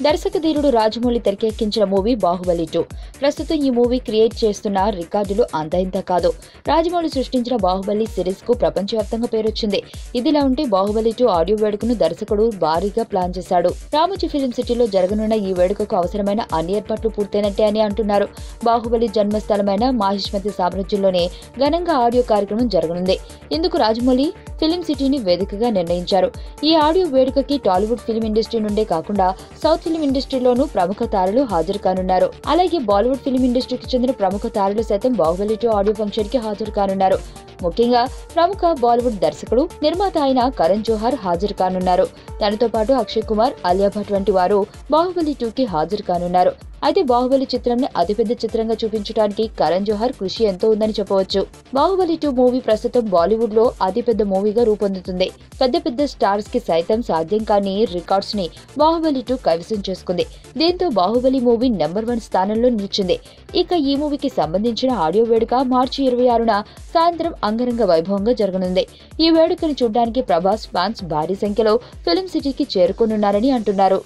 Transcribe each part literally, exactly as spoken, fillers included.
దర్శకధీరుడు రాజమౌళి తెరకెక్కించిన movie Baahubali two. ప్రస్తుతం ఈ మూవీ క్రియేట్ చేస్తున్న రికార్డులు అంతా ఇంత కాదు. రాజమౌళి సృష్టించిన బాహుబలి సిరీస్ కు ప్రపంచవ్యాప్తంగా పేరొచ్చింది. ఇదిలా ఉంటే బాహుబలి టూ ఆడియో వేడుకను దర్శకుడు భారీగా ప్లాన్ చేశాడు. రామోజీ ఫిలిం సిటీలో జరగనున్న ఈ వేడుకకు అవసరమైన అన్ని ఏర్పాట్లు పూర్తయినట్టే అని అంటున్నారు. బాహుబలి జన్మస్థలమైన మాహిష్మతి సామ్రాజ్యంలోనే ఘనంగా ఆడియో కార్యక్రమం జరగనుంది. ఇందుకు రాజమౌళి ఫిలిం సిటీని వేదికగా నిర్ణయించారు. ఈ ఆడియో వేడుకకి టాలీవుడ్ ఫిలిం ఇండస్ట్రీ నుండే కాకుండా సౌత్ ఫిలిం ఇండస్ట్రీలోనూ ప్రముఖ తారలు హాజరు కానున్నారు. అలాగే బాలీవుడ్ ఫిలిం ఇండస్ట్రీకి చెందిన ప్రముఖ తారలు సైతం బాహుబలి టూ ఆడియో ఫంక్షన్ కి హాజరు కానున్నారు. ముఖ్యంగా ప్రముఖ బాలీవుడ్ దర్శకుడు, నిర్మాత అయిన కరణ్ జోహార్ హాజరు కానున్నారు. తనతో పాటు అక్షయ్ కుమార్, అలియా భట్ వంటి వారు బాహుబలి టూ కి హాజరు కానున్నారు. అయితే బాహుబలి చిత్రాన్ని అతిపెద్ద చిత్రంగా చూపించడానికి కరణ్ జోహార్ కృషి ఎంతో ఉందని చెప్పవచ్చు. బాహుబలి టూ మూవీ ప్రస్తుతం బాలీవుడ్ లో అతిపెద్ద మూవీగా రూపొందుతుంది. పెద్ద పెద్ద స్టార్స్ కి సైతం సాధ్యం కాని రికార్డ్స్ ని బాహుబలి టూ కైవసం చేసుకుంది. దీంతో బాహుబలి మూవీ నెంబర్ వన్ స్థానంలో నిలిచింది. ఇక ఈ మూవీకి సంబంధించిన ఆడియో వేడుక మార్చి ఇరవై ఆరున సాయంత్రం అంగరంగ వైభవంగా జరగనుంది. ఈ వేడుకను చూడడానికి ప్రభాస్ ఫ్యాన్స్ భారీ సంఖ్యలో ఫిలిం సిటీకి చేరుకోనున్నారని అంటున్నారు.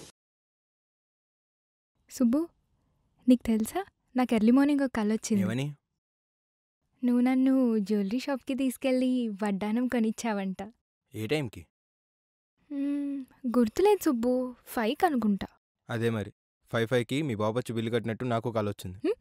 సుబ్బు, నీకు తెలుసా, నాకు ఎర్లీ మార్నింగ్ ఒక కల వచ్చింది. ఏమని? నువ్వు నన్ను జ్యువెలరీ షాప్కి తీసుకెళ్ళి వడ్డానం కొనిచ్చావంట. ఏ టైంకి? మ్మ్, గుర్తులేదు సుబ్బు, ఫైవ్ అనుకుంటా. అదే మరి, ఫైవ్ ఫైవ్కి మీ బాబు వచ్చి బిల్లు కట్టినట్టు నాకు కాల్ వచ్చింది. మ్,